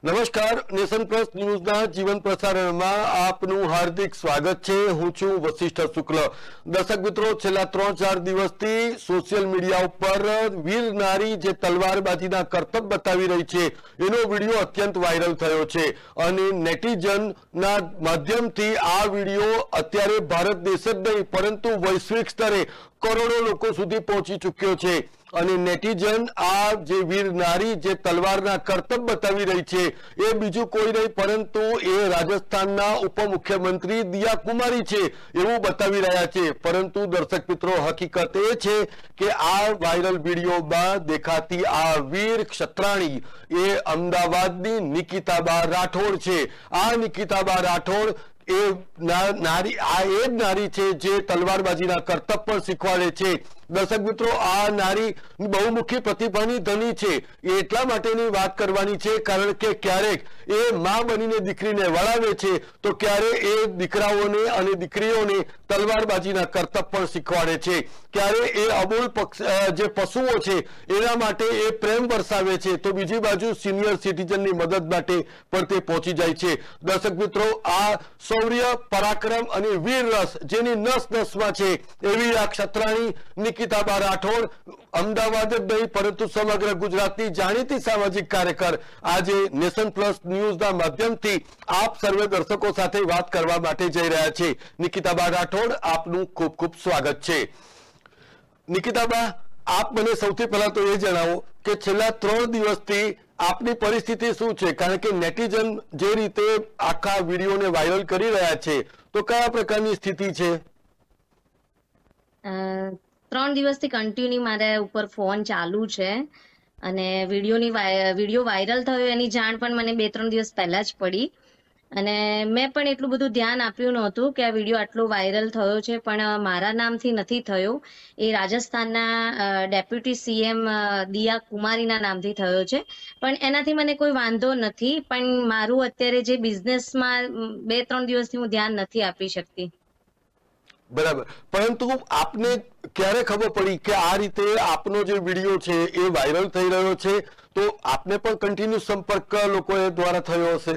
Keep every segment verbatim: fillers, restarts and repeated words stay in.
નમસ્કાર, nation plus ન્યૂઝના જીવન પ્રસારણમાં આપનું હાર્દિક સ્વાગત છે। હું છું વશિષ્ઠ શુક્લ। દર્શક મિત્રો, છેલ્લા ત્રણ ચાર દિવસથી સોશિયલ મીડિયા ઉપર વીર નારી જે તલવારબાજીના કરતબ બતાવી રહી છે એનો વિડીયો અત્યંત વાયરલ થયો છે અને નેટિઝનના માધ્યમથી આ વિડીયો અત્યારે ભારત દેશ જ નહીં પરંતુ વૈશ્વિક સ્તરે કરોડો લોકો સુધી પહોંચી ચૂક્યો છે અને નેટિઝન આ જે વીર નારી જે તલવારના કરતબ બતાવી રહી છે એ બીજું કોઈ નહીં પરંતુ એ રાજસ્થાનના ઉપમુખ્યમંત્રી દિયા કુમારી છે એવું બતાવી રહ્યા છે। પરંતુ દર્શક મિત્રો, હકીકત એ છે કે આ વાયરલ વિડીયોમાં દેખાતી આ વીર ક્ષત્રાણી એ અમદાવાદની નિકિતાબા રાઠોડ છે। આ નિકિતાબા રાઠોડ એ નારી આ એ જ નારી છે જે તલવારબાજીના કરતબ પણ શીખવાડે છે। દર્શક મિત્રો, આ નારી બહુમુખી પ્રતિભાની ધની છે। એટલા માટેની વાત કરવાની છે કારણ કે ક્યારેક એ માં બનીને દીકરીને વળાવે છે તો ક્યારે એ દીકરાઓને અને દીકરીઓને તલવારબાજીના કરતબ પણ શીખવાડે છે। ક્યારે એ અબોલ જે પશુઓ છે એના માટે એ પ્રેમ વરસાવે છે તો બીજી બાજુ સિનિયર સિટીઝનની મદદ માટે પણ તે પહોંચી જાય છે। દર્શક મિત્રો, આ શૌર્ય, પરાક્રમ અને વીર રસ જેની નસ નસમાં છે એવી આ ક્ષત્રાણી નિકિતાબા રાઠોડ અમદાવાદ જ નહીં પરંતુ સમગ્ર ગુજરાતની જાણીતી સામાજિક કાર્યકર આજે નેશન પ્લસ ન્યૂઝના માધ્યમથી આપ સર્વે દર્શકો સાથે વાત કરવા માટે જઈ રહ્યા છે। નિકિતાબા રાઠોડ, આપનું ખૂબ ખૂબ સ્વાગત છે। નિકિતાબા, આપ મને સૌથી પહેલા તો એ જણાવો કે છેલ્લા ત્રણ દિવસથી આપની પરિસ્થિતિ શું છે કારણ કે નેટિઝન જે રીતે આખા વિડીયોને વાયરલ કરી રહ્યા છે તો કયા પ્રકારની સ્થિતિ છે? ત્રણ દિવસથી કન્ટિન્યુ મારા ઉપર ફોન ચાલુ છે અને વિડીયોની વિડીયો વાયરલ થયો એની જાણ પણ મને બે ત્રણ દિવસ પહેલા જ પડી અને મેં પણ એટલું બધું ધ્યાન આપ્યું નહોતું કે આ વિડીયો આટલો વાયરલ થયો છે, પણ મારા નામથી નથી થયો, એ રાજસ્થાનના ડેપ્યુટી સીએમ દિયા કુમારીના નામથી થયો છે। પણ એનાથી મને કોઈ વાંધો નથી, પણ મારું અત્યારે જે બિઝનેસમાં બે ત્રણ દિવસથી હું ધ્યાન નથી આપી શકતી। બરાબર, પરંતુ આપને ક્યારે ખબર પડી કે આ રીતે આપનો જે વિડીયો છે એ વાયરલ થઈ રહ્યો છે તો આપને પણ કન્ટિન્યુ સંપર્ક લોકો દ્વારા થયો હશે?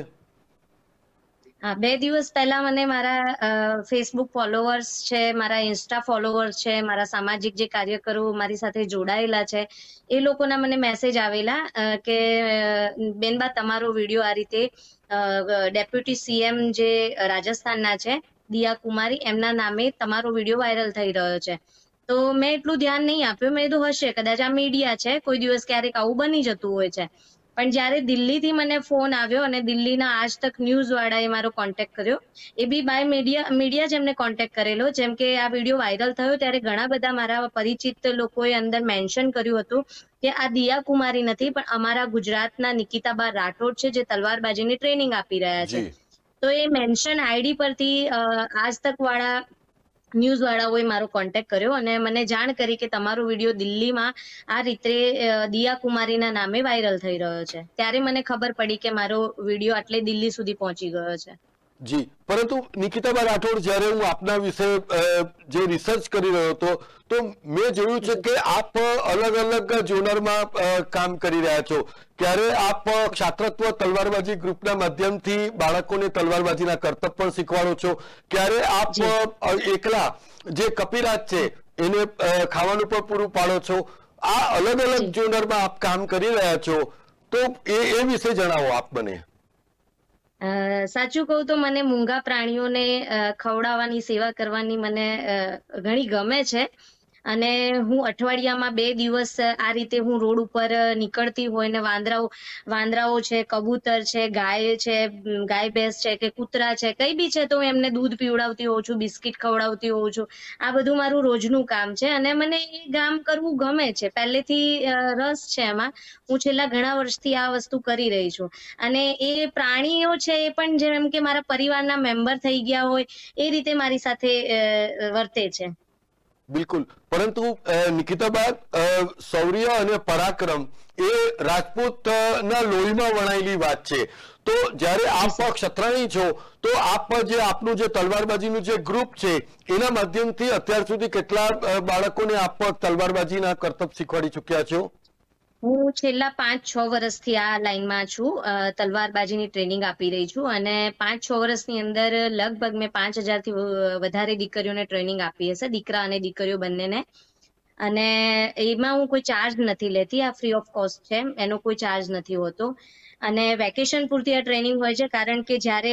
હા, બે દિવસ પહેલા મને મારા ફેસબુક ફોલોવર્સ છે, મારા ઇન્સ્ટા ફોલોવર્સ છે, મારા સામાજિક જે કાર્યકરો મારી સાથે જોડાયેલા છે એ લોકોના મને મેસેજ આવેલા કે બેનબા તમારો વિડીયો આ રીતે ડેપ્યુટી સીએમ જે રાજસ્થાનના છે દિયા કુમારી એમના નામે તમારો વિડીયો વાયરલ થઈ રહ્યો છે। તો મેં એટલું ધ્યાન નહીં આપ્યું, મેં કીધું હશે કદાચ આ મીડિયા છે, કોઈ દિવસ ક્યારેક આવું બની જતું હોય છે। પણ જ્યારે દિલ્હીથી મને ફોન આવ્યો અને દિલ્હીના આજ તક ન્યૂઝ વાળાએ મારો કોન્ટેક્ટ કર્યો, A B by media media જ એમને કોન્ટેક્ટ કરેલો, જેમ કે આ વિડીયો વાયરલ થયો ત્યારે ઘણા બધા મારા પરિચિત લોકોએ અંદર મેન્શન કર્યું હતું કે આ દિયા કુમારી નથી પણ અમારા ગુજરાતના નિકિતાબા રાઠોડ છે જે તલવારબાજીની ટ્રેનિંગ આપી રહ્યા છે। તો એ મેન્શન આઈડી પરથી આજ તક વાળા ન્યૂઝ વાળાઓએ મારો કોન્ટેક્ટ કર્યો અને મને જાણ કરી કે તમારો વિડીયો દિલ્હીમાં આ રીતે દિયા કુમારીના નામે વાયરલ થઈ રહ્યો છે। ત્યારે મને ખબર પડી કે મારો વિડીયો આટલે દિલ્હી સુધી પહોંચી ગયો છે। જી, પરંતુ નિકિતાબા રાઠોડ, જ્યારે હું આપના વિશે જે રિસર્ચ કરી રહ્યો હતો તો મેં જોયું છે કે આપ અલગ અલગ ઝોનરમાં કામ કરી રહ્યા છો। ક્યારે આપ ક્ષાત્રત્વ તલવારબાજી ગ્રુપના માધ્યમથી બાળકોને તલવારબાજીના કરતબ પણ શીખવાડો છો, ક્યારે આપ એકલા જે કપિરાજ છે એને ખાવાનું પણ પૂરું પાડો છો। આ અલગ અલગ ઝોનરમાં આપ કામ કરી રહ્યા છો તો એ એ વિશે જણાવો આપ મને। સાચું કહું તો મને મૂંગા પ્રાણીઓને ખવડાવવાની સેવા કરવાની મને ઘણી ગમે છે અને હું અઠવાડિયામાં બે દિવસ આ રીતે હું રોડ ઉપર નીકળતી હોય ને વાંદરાઓ વાંદરાઓ છે, કબૂતર છે, ગાય છે, ગાય ભેંસ છે કે કૂતરા છે, કઈ બી છે તો એમને દૂધ પીવડાવતી હોઉં છું, બિસ્કિટ ખવડાવતી હોઉં છું। આ બધું મારું રોજનું કામ છે અને મને એ કામ કરવું ગમે છે, પહેલેથી રસ છે એમાં। હું છેલ્લા ઘણા વર્ષથી આ વસ્તુ કરી રહી છું અને એ પ્રાણીઓ છે એ પણ જેમ કે મારા પરિવારના મેમ્બર થઈ ગયા હોય એ રીતે મારી સાથે વર્તે છે। બિલકુલ, પરંતુ નિકિતાબા, શૌર્ય અને પરાક્રમ એ રાજપૂતના લોહીમાં વણાયેલી વાત છે। તો જ્યારે આપ ક્ષત્રાણી છો તો આપ જે આપનું જે તલવારબાજીનું જે ગ્રુપ છે એના માધ્યમથી અત્યાર સુધી કેટલા બાળકોને આપ તલવારબાજીના કરતબ શીખવાડી ચૂક્યા છો? હું છેલ્લા પાંચ છ વર્ષથી આ લાઈનમાં છું. તલવારબાજીની ટ્રેનિંગ આપી રહી છું અને પાંચ છ વર્ષની અંદર લગભગ મેં પાંચ હજારથી વધારે દીકરીઓને ટ્રેનિંગ આપી હશે, દીકરા અને દીકરીઓ બંનેને. અને એમાં હું કોઈ ચાર્જ નથી લેતી, આ ફ્રી ઓફ કોસ્ટ છે, એનો કોઈ ચાર્જ નથી હોતો. અને વેકેશન પૂરતી આ ટ્રેનિંગ હોય છે, કારણ કે જ્યારે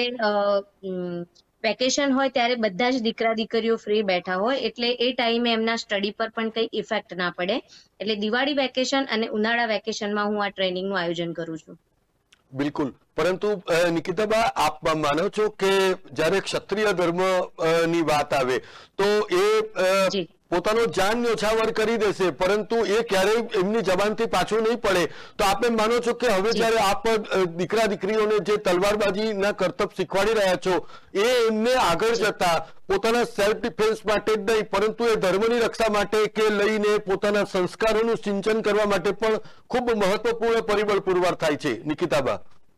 વેકેશન હોય ત્યારે બધા જ દીકરા દીકરીઓ ફ્રી બેઠા હોય, એટલે એ ટાઈમે એમના સ્ટડી પર પણ કંઈ ઇફેક્ટ ના પડે. એટલે દિવાળી વેકેશન અને ઉનાળા વેકેશનમાં હું આ ટ્રેનિંગનું આયોજન કરું છું. બિલકુલ. પરંતુ નિકિતાબા, આપ માનો છો કે જ્યારે ક્ષત્રિય ધર્મ ની વાત આવે તો એ પોતાનો જાન ન્યોછાવર કરી દેશે, પરંતુ એ ક્યારેય એમની જબાનથી પાછું નહીં પડે. તો આપ એમ માનો છો કે હવે જ્યારે આપ દીકરા દીકરીઓને જે તલવારબાજીના કરતબ શીખવાડી રહ્યા છો, એ એમને આગળ જતા પોતાના સેલ્ફ ડિફેન્સ માટે જ નહીં, પરંતુ એ ધર્મની રક્ષા માટે કે લઈને પોતાના સંસ્કારોનું સિંચન કરવા માટે પણ ખૂબ મહત્વપૂર્ણ પરિબળ પુરવાર થાય છે. નિકિતાબા.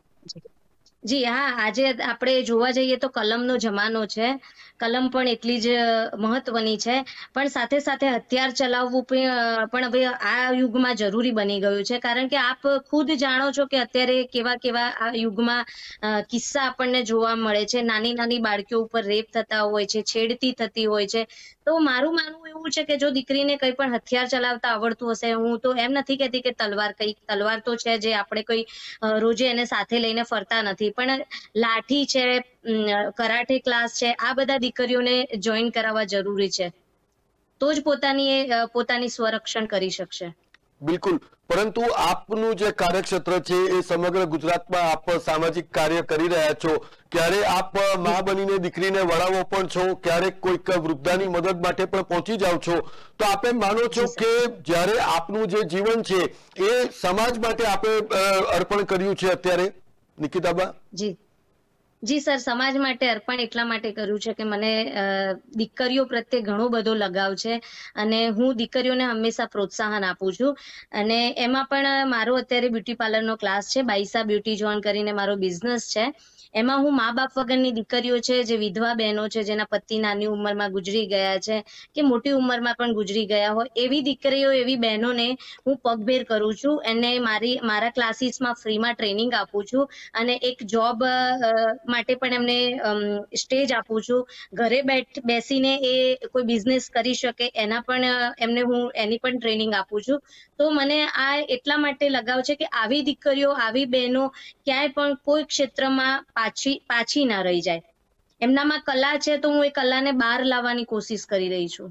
જી હા, આજે આપણે જોવા જઈએ તો કલમનો જમાનો છે, કલમ પણ એટલી જ મહત્વની છે, પણ સાથે સાથે હથિયાર ચલાવવું પણ હવે આ યુગમાં જરૂરી બની ગયું છે. કારણ કે આપ ખુદ જાણો છો કે અત્યારે કેવા કેવા આ યુગમાં કિસ્સા આપણને જોવા મળે છે. નાની નાની બાળકીઓ ઉપર રેપ થતા હોય છે, છેડતી થતી હોય છે. તો મારું માનવું એવું છે કે જો દીકરીને કંઈ પણ હથિયાર ચલાવતા આવડતું હશે, હું તો એમ નથી કહેતી કે તલવાર કઈ તલવાર તો છે જે આપણે કોઈ રોજે એને સાથે લઈને ફરતા નથી, પણ લાઠી છે, કરાટે ક્લાસ છે, આ બધા દીકરીઓને જોઈન કરાવવા જરૂરી છે, તો જ પોતાની પોતાની સ્વરક્ષણ કરી શકશે. બિલકુલ. પરંતુ આપનું જે કાર્યક્ષેત્ર છે એ સમગ્ર ગુજરાતમાં આપ સામાજિક કાર્ય કરી રહ્યા છો. ક્યારે આપ મા બનીને દીકરીને વળાવો પણ છો, ક્યારેક કોઈક વૃદ્ધાની મદદ માટે પણ પહોંચી જાઓ છો. તો આપ એમ માનો છો કે જ્યારે આપનું જે જીવન છે એ સમાજ માટે આપે અર્પણ કર્યું છે અત્યારે, નિકિતાબા? જી જી સર, સમાજ માટે અર્પણ એટલા માટે કર્યું છે કે મને દીકરીઓ પ્રત્યે ઘણો બધો લગાવ છે અને હું દીકરીઓને હંમેશા પ્રોત્સાહન આપું છું. અને એમાં પણ મારો અત્યારે બ્યુટી પાર્લરનો ક્લાસ છે, બાઈસા બ્યુટી ઝોન કરીને મારો બિઝનેસ છે. એમાં હું મા બાપ વગરની દીકરીઓ છે, જે વિધવા બહેનો છે, જેના પતિ નાની ઉંમરમાં ગુજરી ગયા છે કે મોટી ઉંમરમાં પણ ગુજરી ગયા હોય, એવી દીકરીઓ, એવી બહેનોને હું પગભેર કરું છું. એને મારી મારા ક્લાસીસમાં ફ્રીમાં ટ્રેનિંગ આપું છું અને એક જોબ માટે પણ એમને સ્ટેજ આપું છું. ઘરે બેઠ બેસીને એ કોઈ બિઝનેસ કરી શકે એના પણ એમને હું એની પણ ટ્રેનિંગ આપું છું. તો મને આ એટલા માટે લગાવ છે કે આવી દીકરીઓ, આવી બહેનો ક્યાંય પણ કોઈ ક્ષેત્રમાં પાછી પાછી ના રહી જાય. એમનામાં કલા છે તો હું એ કલાને બહાર લાવવાની કોશિશ કરી રહી છું.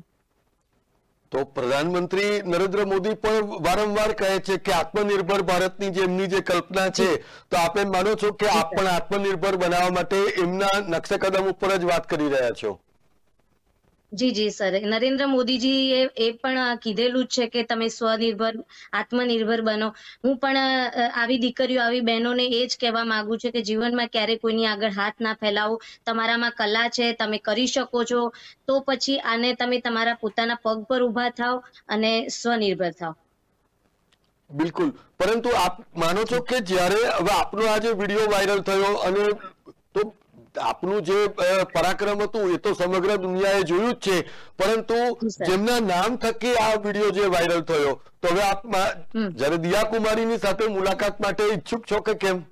તો પ્રધાનમંત્રી નરેન્દ્ર મોદી પણ વારંવાર કહે છે કે આત્મનિર્ભર ભારતની જે એમની જે કલ્પના છે, તો આપ એમ માનો છો કે આપ પણ આત્મનિર્ભર બનાવવા માટે એમના નકશે કદમ ઉપર જ વાત કરી રહ્યા છો? જી જી સર, નરેન્દ્ર મોદીજી એ પણ કીધેલું જ છે કે તમે સ્વનિર્ભર, આત્મનિર્ભર બનો. હું પણ આવી દીકરીઓ, આવી બહેનોને એ જ કહેવા માંગુ છું કે જીવનમાં ક્યારેય કોઈની આગળ હાથ ના ફેલાવો. તમારામાં કલા છે, તમે કરી શકો છો, તો પછી આને તમે તમારા પોતાના પગ પર ઉભા થાવ અને સ્વનિર્ભર થાવ. બિલકુલ. પરંતુ આપ માનો છો કે જ્યારે હવે આપનો આ જે વિડીયો વાયરલ થયો અને તો આપનું જે પરાક્રમ હતું એ તો સમગ્ર દુનિયાએ જોયું જ છે, પરંતુ જેમના નામ થકી આ વિડીયો જે વાયરલ થયો, તો હવે આપ જ્યારે દિયા કુમારીની સાથે મુલાકાત માટે ઈચ્છુક છો કે કેમ?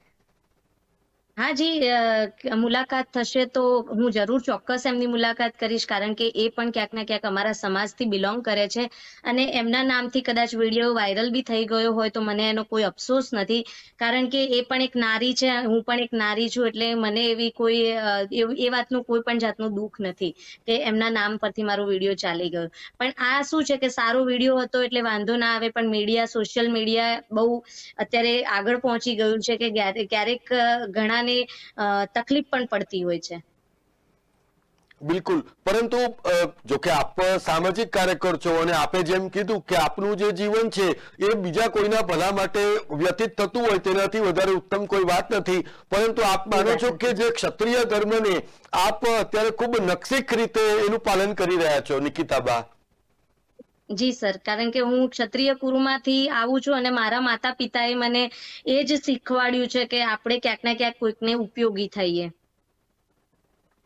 હા જી, મુલાકાત થશે તો હું જરૂર ચોક્કસ એમની મુલાકાત કરીશ, કારણ કે એ પણ ક્યાંક ને ક્યાંક અમારા સમાજથી બિલોંગ કરે છે અને એમના નામથી કદાચ વિડીયો વાયરલ બી થઈ ગયો હોય તો મને એનો કોઈ અફસોસ નથી, કારણ કે એ પણ એક નારી છે, હું પણ એક નારી છું, એટલે મને એવી કોઈ એ વાતનું કોઈ પણ જાતનું દુઃખ નથી કે એમના નામ પરથી મારો વિડીયો ચાલી ગયો. પણ આ શું છે કે સારો વિડીયો હતો એટલે વાંધો ના આવે, પણ મીડિયા, સોશિયલ મીડિયા બહુ અત્યારે આગળ પહોંચી ગયું છે કે ક્યારેક ઘણા તકલીફ પણ પડતી હોય છે. બિલકુલ. પરંતુ જો કે આપ સામાજિક કાર્યકર છો અને આપે જેમ કીધું કે આપનું જે જીવન છે એ બીજા કોઈના ભલા માટે વ્યતીત થતું હોય તેનાથી વધારે ઉત્તમ કોઈ વાત નથી, પરંતુ આપ માનો છો કે જે ક્ષત્રિય ધર્મને આપ અત્યારે ખૂબ નકશીક રીતે એનું પાલન કરી રહ્યા છો, નિકિતાબા? જી સર, કારણ કે હું ક્ષત્રિય કુળમાંથી આવું છું અને મારા માતા પિતાએ મને એ જ શીખવાડ્યું છે કે આપણે ક્યાંક ને ક્યાંક કોઈકને ઉપયોગી થઈએ.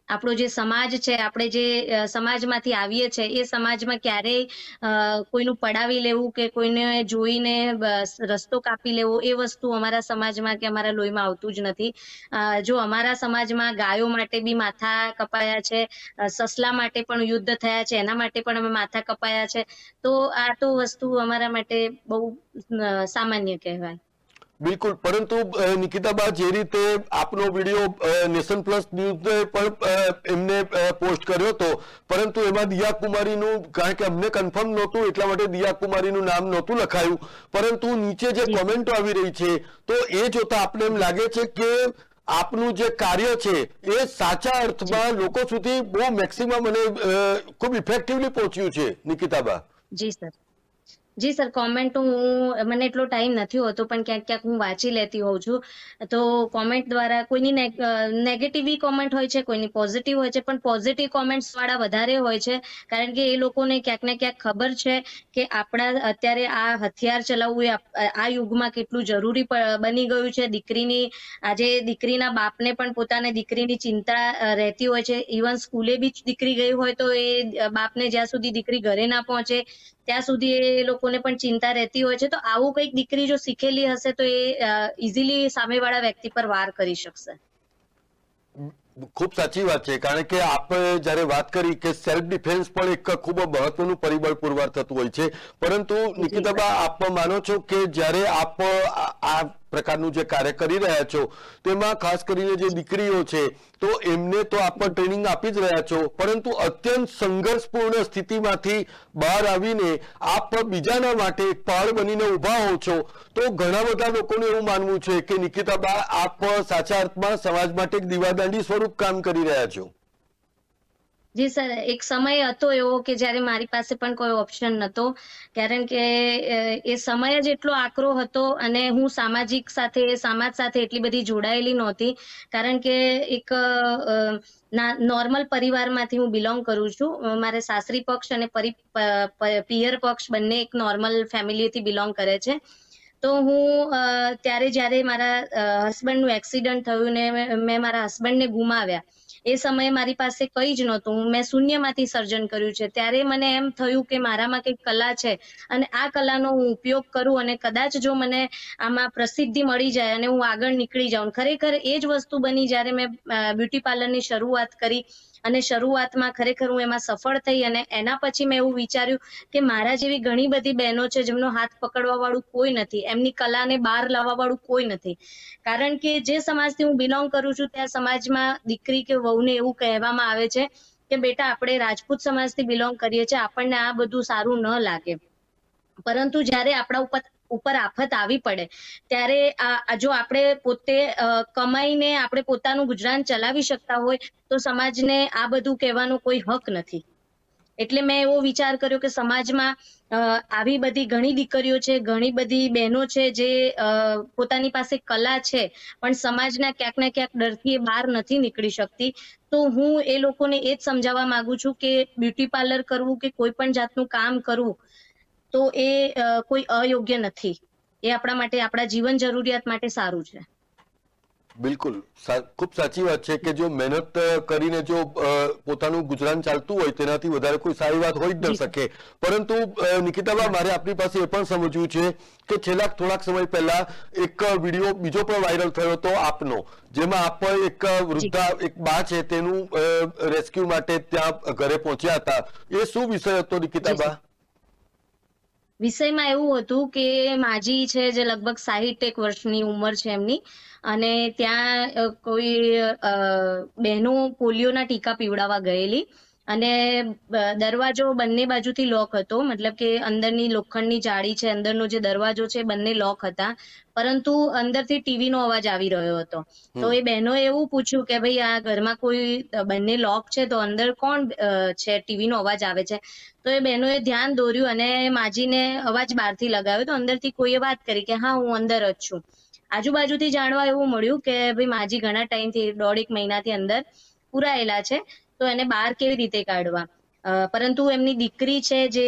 આપણો જે સમાજ છે, આપણે જે સમાજમાંથી આવીએ છીએ એ સમાજમાં ક્યારેય કોઈનું પડાવી લેવું કે કોઈને જોઈને રસ્તો કાપી લેવો એ વસ્તુ અમારા સમાજમાં કે અમારા લોહીમાં આવતું જ નથી. જો અમારા સમાજમાં ગાયો માટે બી માથા કપાયા છે, સસલા માટે પણ યુદ્ધ થયા છે, એના માટે પણ અમે માથા કપાયા છે. તો આ તો વસ્તુ અમારા માટે બહુ સામાન્ય કહેવાય. બિલકુલ, પરંતુ નિકિતાબા, જે રીતે આપનો વિડીયો નેશન પ્લસ ન્યૂઝે પણ એમને પોસ્ટ કર્યો હતો, પરંતુ એમાં દિયા કુમારીનું, કારણ કે અમને કન્ફર્મ નહોતું એટલા માટે દિયા કુમારીનું નામ નહોતું લખાયું, પરંતુ નીચે જે કોમેન્ટો આવી રહી છે તો એ જોતા આપણે એમ લાગે છે કે આપનું જે કાર્ય છે એ સાચા અર્થમાં લોકો સુધી બહુ મેક્સિમમ અને ખૂબ ઇફેક્ટિવલી પહોંચ્યું છે. નિકિતાબા. જી સર. જી સર, કોમેન્ટ હું મને એટલો ટાઈમ નથી હોતો પણ ક્યાંક ક્યાંક હું વાંચી લેતી હોઉં છું. તો કોમેન્ટ દ્વારા કોઈની નેગેટિવ કોમેન્ટ હોય છે, કોઈની પોઝિટિવ હોય છે, પણ પોઝિટિવ કોમેન્ટ્સ વાળા વધારે હોય છે, કારણ કે એ લોકોને ક્યાંક ને ક્યાંક ખબર છે કે આપણા અત્યારે આ હથિયાર ચલાવવું એ આ યુગમાં કેટલું જરૂરી બની ગયું છે. દીકરીની આજે દીકરીના બાપને પણ પોતાની દીકરીની ચિંતા રહેતી હોય છે. ઇવન સ્કૂલે બી દીકરી ગઈ હોય તો એ બાપને જ્યાં સુધી દીકરી ઘરે ના પહોંચે ત્યાં સુધી એ લોકોને પણ ચિંતા રહેતી હોય છે. તો આવું કંઈક દીકરી જો શીખેલી હશે તો એ ઇઝીલી સામેવાળા વ્યક્તિ પર વાર કરી શકશે. ખૂબ સાચી વાત છે, કારણ કે આપણે જયારે વાત કરી કે સેલ્ફ ડિફેન્સ પણ એક ખૂબ મહત્વનું પરિબળ પુરવાર થતું હોય છે, પરંતુ નિકિતાબા, આપ માનો છો કે જયારે આપ આ પ્રકારનું જે કાર્ય કરી રહ્યા છો તેમાં ખાસ કરીને જે દીકરીઓ છે તો એમને તો આપ ટ્રેનિંગ આપી જ રહ્યા છો, પરંતુ અત્યંત સંઘર્ષપૂર્ણ સ્થિતિમાંથી બહાર આવીને આપ બીજાના માટે એક પહાડ બનીને ઉભા હો છો. તો ઘણા બધા લોકોને એવું માનવું છે કે નિકિતાબા, આપ સાચા અર્થમાં સમાજ માટે એક દીવાદાંડી સ્વરૂપ કામ કરી રહ્યા છો. જી સર, એક સમય હતો એવો કે જ્યારે મારી પાસે પણ કોઈ ઓપ્શન નહોતો, કારણ કે એ સમય જ એટલો આકરો હતો અને હું સામાજિક સાથે સમાજ સાથે એટલી બધી જોડાયેલી નહોતી, કારણ કે એક નોર્મલ પરિવારમાંથી હું બિલોંગ કરું છું. મારે સાસરી પક્ષ અને પિયર પક્ષ બંને એક નોર્મલ ફેમિલીથી બિલોંગ કરે છે. તો હું ત્યારે જ્યારે મારા હસબન્ડનું એક્સિડન્ટ થયું ને મેં મારા હસબન્ડને ગુમાવ્યા, એ સમયે મારી પાસે કંઈ જ નહોતું. મેં શૂન્યમાંથી સર્જન કર્યું છે. ત્યારે મને એમ થયું કે મારામાં કંઈક કલા છે અને આ કલાનો હું ઉપયોગ કરું અને કદાચ જો મને આમાં પ્રસિદ્ધિ મળી જાય અને હું આગળ નીકળી જાઉં. ખરેખર એ જ વસ્તુ બની જ્યારે મેં બ્યુટી પાર્લરની શરૂઆત કરી અને શરૂઆતમાં ખરેખર હું એમાં સફળ થઈ અને એના પછી મેં એવું વિચાર્યું કે મારા જેવી ઘણી બધી બહેનો છે જેમનો હાથ પકડવા વાળું કોઈ નથી, એમની કલાને બહાર લાવવા વાળું કોઈ નથી. કારણ કે જે સમાજથી હું બિલોંગ કરું છું ત્યાં સમાજમાં દીકરી કે વહુને એવું કહેવામાં આવે છે કે બેટા, આપણે રાજપૂત સમાજથી બિલોંગ કરીએ છીએ, આપણને આ બધું સારું ન લાગે. પરંતુ જ્યારે આપણા ઉપર ઉપર આફત આવી પડે ત્યારે જો આપણે પોતે કમાઈને આપણે પોતાનું ગુજરાન ચલાવી શકતા હોય તો સમાજને આ બધું કહેવાનો કોઈ હક નથી. એટલે મેં એવો વિચાર કર્યો કે સમાજમાં આવી બધી ઘણી દીકરીઓ છે, ઘણી બધી બહેનો છે જે પોતાની પાસે કલા છે પણ સમાજના ક્યાંક ને ક્યાંક ડરથી એ બહાર નથી નીકળી શકતી. તો હું એ લોકોને એ જ સમજાવવા માંગુ છું કે બ્યુટી પાર્લર કરવું કે કોઈ પણ જાતનું કામ કરવું તો એ કોઈ અયોગ્ય નથી. એ આપણા માટે, આપણા જીવન જરૂરિયાત માટે સારું છે. બિલકુલ, ખૂબ સાચી વાત છે કે જો મહેનત કરીને જો પોતાનું ગુજરાન ચાલતું હોય તેનાથી વધારે કોઈ સારી વાત હોઈ જ ન શકે. પરંતુ નિકિતાબા, મારે આપની પાસે એ પણ સમજવું છે કે છેલ્લા થોડાક સમય પહેલા એક વિડીયો બીજો પણ વાયરલ થયો હતો આપનો, જેમાં આપ એક વૃદ્ધા એક બા છે તેનું રેસ્ક્યુ માટે ત્યાં ઘરે પહોંચ્યા હતા. એ શું વિષય હતો નિકિતાબા? વિષયમાં એવું હતું કે માજી છે જે લગભગ સાહીઠ એક વર્ષની ઉંમર છે એમની, અને ત્યાં કોઈ બહેનો પોલિયોના ટીકા પીવડાવવા ગયેલી અને દરવાજો બંને બાજુથી લોક હતો, મતલબ કે અંદરની લોખંડની જાળી છે, અંદરનો જે દરવાજો છે બંને લોક હતા, પરંતુ અંદરથી ટીવીનો અવાજ આવી રહ્યો હતો. તો એ બહેનોએ એવું પૂછ્યું કે ભાઈ આ ઘરમાં કોઈ બંને લોક છે તો અંદર કોણ છે, ટીવીનો અવાજ આવે છે. તો એ બહેનોએ ધ્યાન દોર્યું અને માજીને અવાજ બહારથી લગાવ્યો તો અંદરથી કોઈએ વાત કરી કે હા હું અંદર જ છું. આજુબાજુથી જાણવા એવું મળ્યું કે ભાઈ માજી ઘણા ટાઈમથી દોઢ એક મહિનાથી અંદર પુરાયેલા છે તો એને બહાર કેવી રીતે કાઢવા. પરંતુ એમની દીકરી છે જે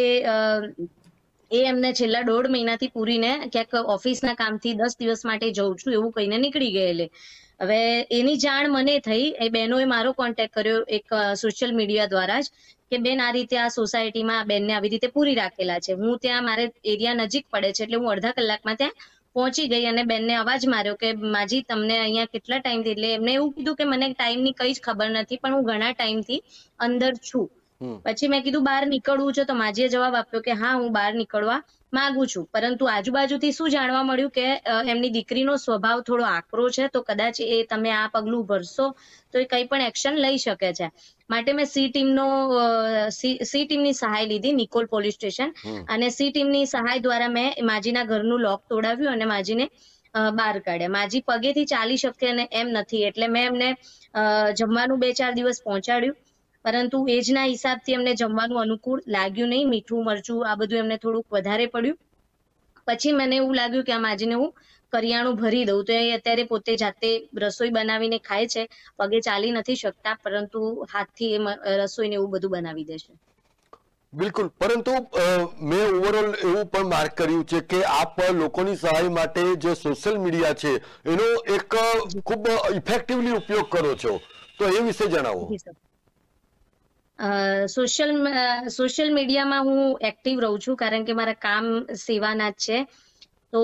એ એમને છેલ્લા દોઢ મહિનાથી પૂરીને ક્યાંક ઓફિસના કામથી દસ દિવસ માટે જઉં છું એવું કહીને નીકળી ગયેલી. હવે એની જાણ મને થઈ, એ બહેનોએ મારો કોન્ટેક્ટ કર્યો એક સોશિયલ મીડિયા દ્વારા જ કે બેન આ રીતે આ સોસાયટીમાં આ બેનને આવી રીતે પૂરી રાખેલા છે. હું ત્યાં મારે એરિયા નજીક પડે છે એટલે હું અડધા કલાકમાં ત્યાં પહોંચી ગઈ અને બેનને અવાજ માર્યો કે માજી તમને અહીંયા કેટલા ટાઈમથી, એટલે એમને એવું કીધું કે મને ટાઈમની કઈ જ ખબર નથી પણ હું ઘણા ટાઈમથી અંદર છું. પછી મેં કીધું બહાર નીકળવું છે, તો માજીએ જવાબ આપ્યો કે હા હું બહાર નીકળવા માંગુ છું, પરંતુ આજુબાજુથી શું જાણવા મળ્યું કે એમની દીકરીનો સ્વભાવ થોડો આકરો છે, તો કદાચ એ તમે આ પગલું ભરશો તો એ કઈ પણ એક્શન લઈ શકે છે. માટે મેં સી ટીમનો સી ટીમની સહાય લીધી, નિકોલ પોલીસ સ્ટેશન, અને સી ટીમની સહાય દ્વારા મેં માજીના ઘરનું લોક તોડાવ્યું અને માજીને બહાર કાઢ્યા. માજી પગેથી ચાલી શકે અને એમ નથી, એટલે મેં એમને જમવાનું બે ચાર દિવસ પહોંચાડ્યું, પરંતુ એજના હિસાબથી એમને જમવાનું અનુકૂળ લાગ્યું નહીં. મીઠું મરચું આ બધું એમને થોડુંક વધારે પડ્યું. પછી મને એવું લાગ્યું કે આ માજીને હું કરિયાણું ભરી દઉં, તો એ અત્યારે પોતે જાતે રસોઈ બનાવીને ખાય છે. પગે ચાલી નથી શકતા, પરંતુ હાથથી એ રસોઈને એવું બધું બનાવી દેશે. બિલકુલ, પરંતુ મેં ઓવરઓલ એવું પણ માર્ક કર્યું છે કે આપ લોકોની સહાય માટે જે સોશિયલ મીડિયા છે એનો એક ખૂબ ઇફેક્ટિવલી ઉપયોગ કરો છો, તો એ વિશે જણાવો. સોશિયલ સોશિયલ મીડિયામાં હું એક્ટિવ રહું છું કારણ કે મારા કામ સેવાના જ છે. તો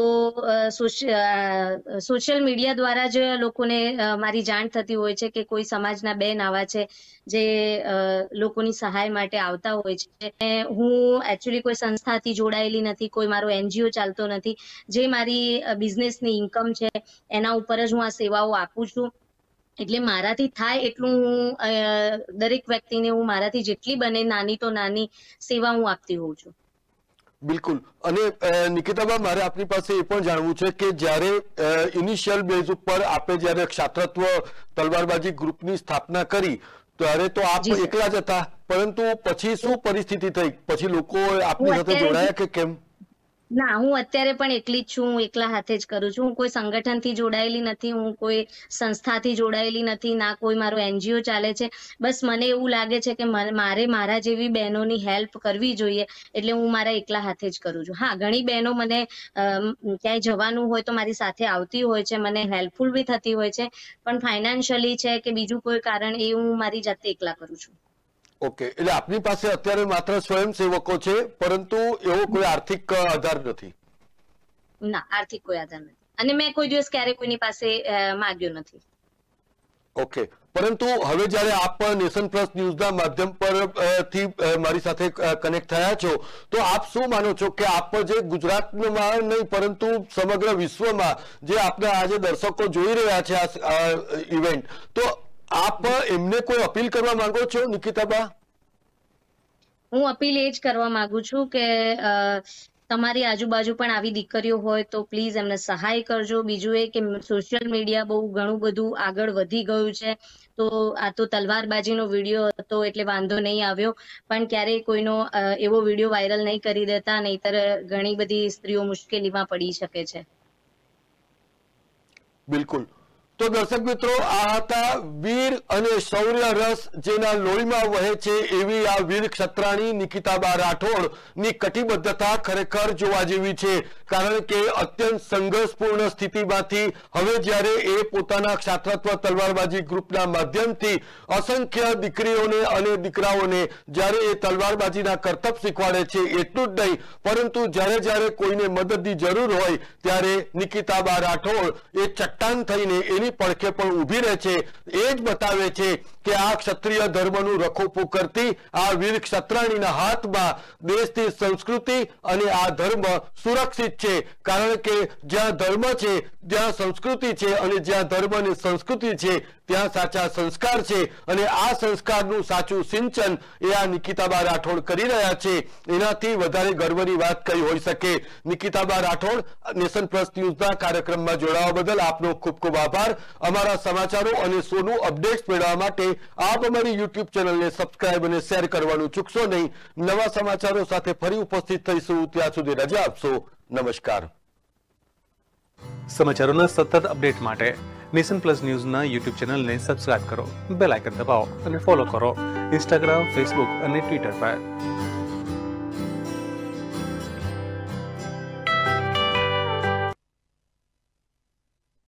સોશિયલ મીડિયા દ્વારા જ લોકોને મારી જાણ થતી હોય છે કે કોઈ સમાજના બેન આવા છે જે લોકોની સહાય માટે આવતા હોય છે. હું એકચ્યુઅલી કોઈ સંસ્થાથી જોડાયેલી નથી, કોઈ મારો એનજીઓ ચાલતો નથી. જે મારી બિઝનેસની ઇન્કમ છે એના ઉપર જ હું આ સેવાઓ આપું છું. એટલે મારાથી થાય એટલું હું દરેક વ્યક્તિને હું મારાથી જેટલી બને નાની તો નાની સેવા હું આપતી હોઉં છું. બિલકુલ. અને નિકિતાબા, મારે આપની પાસે એ પણ જાણવું છે કે જ્યારે ઇનિશિયલ બેઝ ઉપર આપે જ્યારે ક્ષાત્રત્વ તલવારબાજી ગ્રુપની સ્થાપના કરી ત્યારે તો આપ એકલા જ હતા, પરંતુ પછી શું પરિસ્થિતિ થઈ? પછી લોકો આપની સાથે જોડાયા કે કેમ? ના, હું અત્યારે પણ એકલી જ છું. હું એકલા હાથે જ કરું છું. હું કોઈ સંગઠનથી જોડાયેલી નથી, હું કોઈ સંસ્થાથી જોડાયેલી નથી, ના કોઈ મારો એનજીઓ ચાલે છે. બસ મને એવું લાગે છે કે મારે મારા જેવી બહેનોની હેલ્પ કરવી જોઈએ, એટલે હું મારા એકલા હાથે જ કરું છું. હા, ઘણી બહેનો મને ક્યાંય જવાનું હોય તો મારી સાથે આવતી હોય છે, મને હેલ્પફુલ બી થતી હોય છે, પણ ફાઇનાન્શિયલી છે કે બીજું કોઈ કારણ એ હું મારી જાતે એકલા કરું છું. ઓકે, એટલે આપની પાસે અત્યારે માત્ર સ્વયંસેવકો છે, પરંતુ એવો કોઈ આર્થિક આધાર નથી? ના, આર્થિક કોઈ આધાર નથી, અને મેં કોઈ દિવસ ક્યારે કોઈની પાસે માંગ્યો નથી. ઓકે, પરંતુ હવે જ્યારે આપ નેશન પ્લસ ન્યૂઝના માધ્યમ પરથી મારી સાથે કનેક્ટ થયા છો, તો આપ શું માનો છો કે આપ જે ગુજરાતમાં નહીં પરંતુ સમગ્ર વિશ્વમાં જે આપના આજે દર્શકો જોઈ રહ્યા છે આ ઇવેન્ટ, તો આપ એમને કોઈ અપીલ કરવા માંગો છો નિકિતાબા? હું અપીલ એ જ કરવા માંગુ છું કે તમારી આજુબાજુ પણ આવી દીકરીઓ હોય તો પ્લીઝ એમને સહાય કરજો. બીજું એ કે સોશિયલ મીડિયા બહુ ઘણું બધું આગળ વધી ગયું છે, તો આ તો તલવારબાજીનો વિડીયો હતો એટલે વાંધો નહીં આવ્યો, પણ ક્યારેય કોઈનો એવો વિડીયો વાયરલ નહીં કરી દેતા, નહીતર ઘણી બધી સ્ત્રીઓ મુશ્કેલીમાં પડી શકે છે. બિલકુલ. તો દર્શક મિત્રો, આ હતા વીર અને શૌર્ય રસ જેના લોહીમાં વહે છે એવી આ વીર ક્ષત્રાણી નિકિતાબા રાઠોડ ની કટિબદ્ધતા ખરેખર જોવા જેવી છે. કારણ કે અત્યંત સંઘર્ષપૂર્ણ સ્થિતિમાંથી હવે જ્યારે એ પોતાના ક્ષાત્રત્વ તલવારબાજી ગ્રુપના માધ્યમથી અસંખ્ય દીકરીઓને અને દીકરાઓને જ્યારે એ તલવારબાજીના કરતબ શીખવાડે છે, એટલું જ નહીં પરંતુ જ્યારે જ્યારે કોઈને મદદની જરૂર હોય ત્યારે નિકિતાબા રાઠોડ એ ચટ્ટાન થઈને એની પડખે પણ ઊભી રહે છે. એ જ બતાવે છે કે આ ક્ષત્રિય ધર્મનું રખોપું કરતી આ વીર ક્ષત્રાણીના હાથમાં દેશની સંસ્કૃતિ અને આ ધર્મ સુરક્ષિત છે. કારણ કે જ્યાં ધર્મ છે ત્યાં સંસ્કૃતિ છે, અને જ્યાં ધર્મ અને સંસ્કૃતિ છે ત્યાં સાચા સંસ્કાર છે, અને આ સંસ્કારનું સાચું સિંચન એ આ નિકિતાબા રાઠોડ કરી રહ્યા છે. એનાથી વધારે ગર્વની વાત કઈ હોઈ શકે? નિકિતાબા રાઠોડ, નેશન પ્લસ ન્યૂઝના કાર્યક્રમમાં જોડાવા બદલ આપનો ખૂબ ખૂબ આભાર. અમારા સમાચારો અને શોનું અપડેટ્સ મેળવવા માટે આપ અમારી યુટ્યુબ ચેનલને સબસ્ક્રાઇબ અને શેર કરવાનું ચૂકશો નહીં. નવા સમાચારો સાથે ફરી ઉપસ્થિત થઈશું, ત્યાં સુધી રજા આપશો. નમસ્કાર. સમાચારોના સતત અપડેટ માટે નેશન પ્લસ ન્યૂઝના યુટ્યુબ ચેનલને સબસ્ક્રાઇબ કરો, બેલ આઇકન દબાવો અને ફોલો કરો ઇન્સ્ટાગ્રામ, ફેસબુક અને ટ્વિટર પર.